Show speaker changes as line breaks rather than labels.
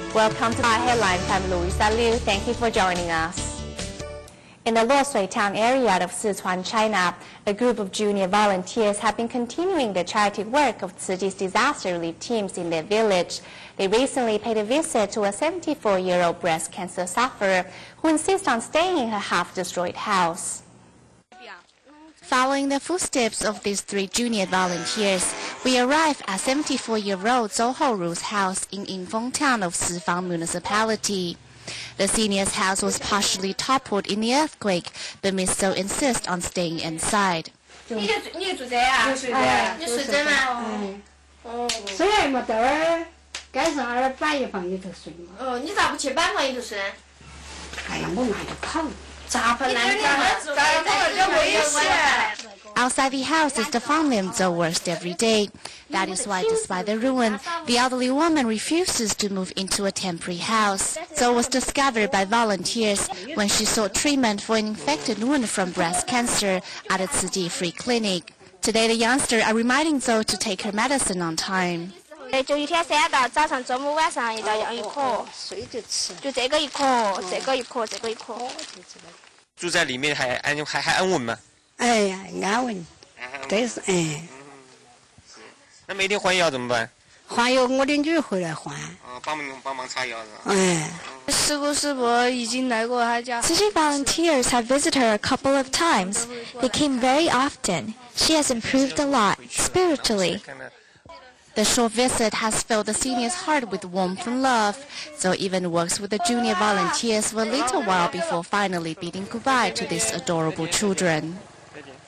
Welcome to our headline. I'm Louisa Liu. Thank you for joining us. In the Luoshui town area of Sichuan, China, a group of junior volunteers have been continuing the charity work of Tzu Chi's disaster relief teams in their village. They recently paid a visit to a 74-year-old breast cancer sufferer who insists on staying in her half-destroyed house. Following the footsteps of these three junior volunteers, we arrive at 74-year-old Zhou Houru's house in Yingfeng town of Sifang municipality. The senior's house was partially toppled in the earthquake, but Miss Zhou insists on staying inside. Outside the house is the farmland Zhou works every day. That is why, despite the ruin, the elderly woman refuses to move into a temporary house. Zhou was discovered by volunteers when she sought treatment for an infected wound from breast cancer at a Tzu Chi free clinic. Today, the youngsters are reminding Zhou to take her medicine on time. 就一天3道，早上、中午、晚上一道药一颗，就这个一颗，这个一颗，这个一颗。
住在里面还安稳吗？
哎呀，安稳，这是哎。
那每天换药怎么办？
换药我的女回来换。
帮忙擦药是吧？
哎。
Tzu Chi volunteers have visited her a couple of times. They came very often. She has improved a lot, spiritually. The short visit has filled the senior's heart with warmth and love, so even works with the junior volunteers for a little while before finally bidding goodbye to these adorable children.